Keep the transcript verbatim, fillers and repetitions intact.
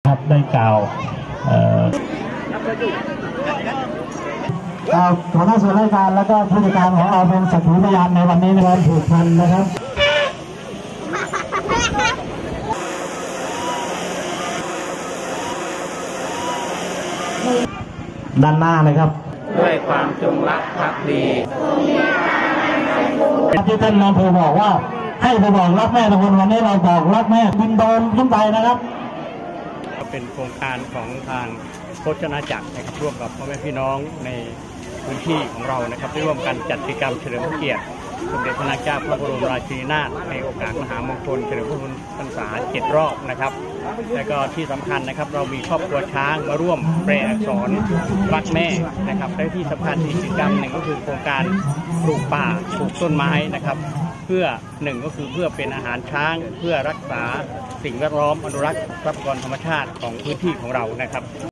ครับได้กล่าวหัวหน้าส่วนราชการแล้วก็ผู้จัดการของเราเป็นสักขีพยานในวันนี้นะครับผูกพันนะครับด้านหน้าเลยครับด้วยความจงรักภักดีที่ท่านนายอำเภอบอกว่าให้ไปบอกรักแม่ทุกคนวันนี้เราบอกรักแม่บินโดรนขึ้นไปนะครับเป็นโครงการของทางโภชนาจักรนะครับร่วมกับพ่อแม่พี่น้องในพื้นที่ของเรานะครับได้ร่วมกันจัดกิจกรรมเฉลิมพระเกียรติสมเด็จพระนางเจ้าพระบรมราชินีนาถในโอกาสมหามงคลเฉลิมพระชนมพรรษาเจ็ดรอบนะครับและก็ที่สำคัญนะครับเรามีครอบครัวช้างมาร่วมแปลอักษรรักแม่นะครับและที่สำคัญอีกกิจกรรมหนึ่งก็คือโครงการปลูกป่าปลูกต้นไม้นะครับเพื่อหนึ่งก็คือเพื่อเป็นอาหารช้างเพื่อรักษาสิ่งแวดล้อมอนุรักษ์ทรัพยากรธรรมชาติของพื้นที่ของเรานะครับ